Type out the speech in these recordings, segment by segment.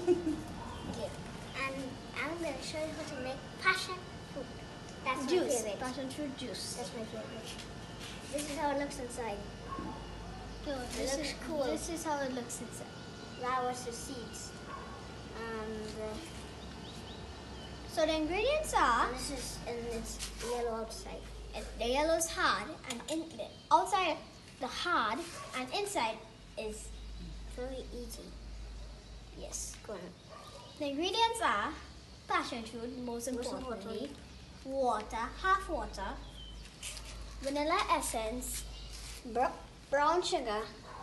Okay. And I'm going to show you how to make passion fruit. That's my Juice. favorite. Passion fruit juice. That's my favorite. This is how it looks inside. This looks cool. This is how it looks inside. That was the seeds. And So the ingredients are, this is, and it's yellow outside. the yellow is hard, and the outside the hard, and inside is Very easy. yes. Go on. The ingredients are passion fruit, most importantly, water, half water, vanilla essence, brown sugar,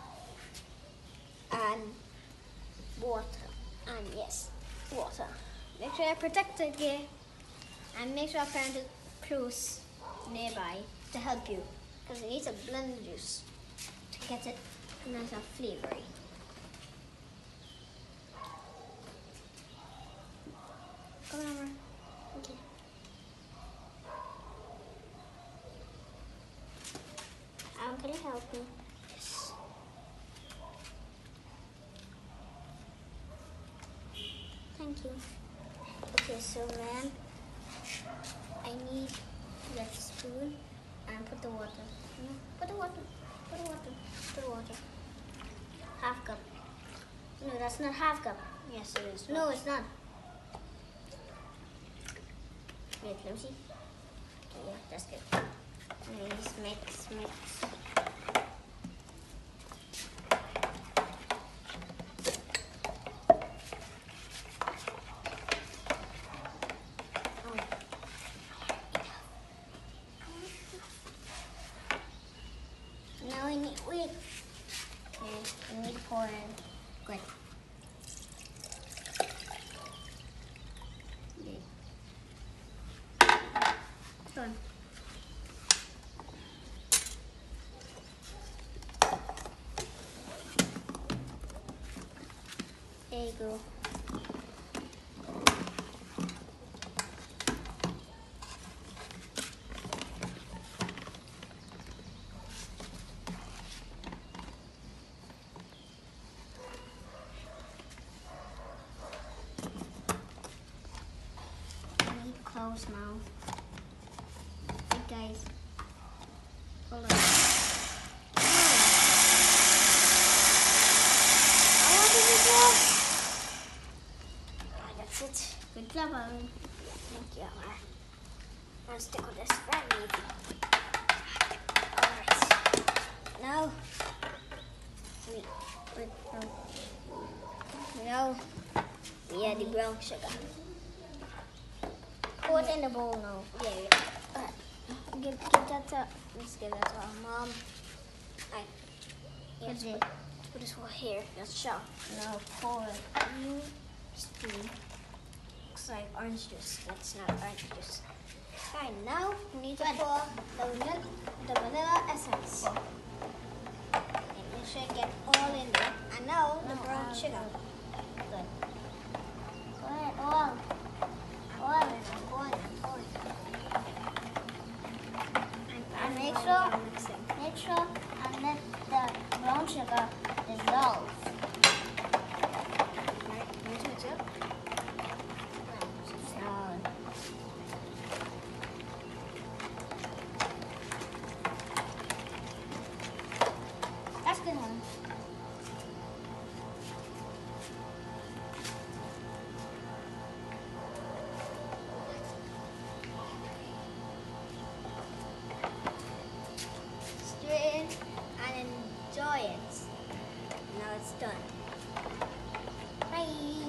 and Water. and yes, water. Make sure you're protected here, and make sure your parent is close nearby to help you, because you need to blend the juice to get it nice and flavory. Come on, Amar. Okay. Can you help me? Yes. Thank you. Okay, so then I need to get a spoon and put the water. No, put the water. Put the water. Put the water. Half cup. No, that's not half cup. Yes, it is. No, it's not. Wait, let me see. Okay, yeah, that's good. Nice, mix, mix. Now I need wait. Okay, I need to pour in. Good. Done. There you go. I need close now. Hey guys. Hold on. That's it. Good job, Arun. Thank you, Amar. I'll stick with this very easy. Alright. Now, now we add the brown sugar. Pour it in the bowl now. Yeah. Give that to, let's give that to our mom. Alright. Put it. Put this one here. Let's show. Now pour it. New spoon. Looks like orange juice. That's not orange juice. Alright, now we need to pour The vanilla essence. and make sure you get all in there. And now the brown sugar. Good. Go ahead, all. All in it. Pour it. And make sure and let the brown sugar dissolve. Right, mix it up. That's good one. Strain and enjoy it. Now it's done. Bye.